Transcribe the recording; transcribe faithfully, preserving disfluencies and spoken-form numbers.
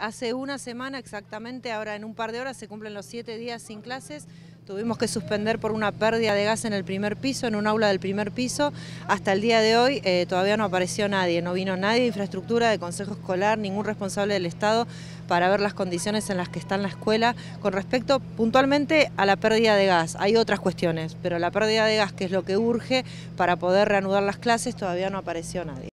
hace una semana exactamente, ahora en un par de horas se cumplen los siete días sin clases. Tuvimos que suspender por una pérdida de gas en el primer piso, en un aula del primer piso. Hasta el día de hoy eh, todavía no apareció nadie, no vino nadie de infraestructura, de consejo escolar, ningún responsable del Estado para ver las condiciones en las que está la escuela. Con respecto puntualmente a la pérdida de gas, hay otras cuestiones, pero la pérdida de gas, que es lo que urge para poder reanudar las clases, todavía no apareció nadie.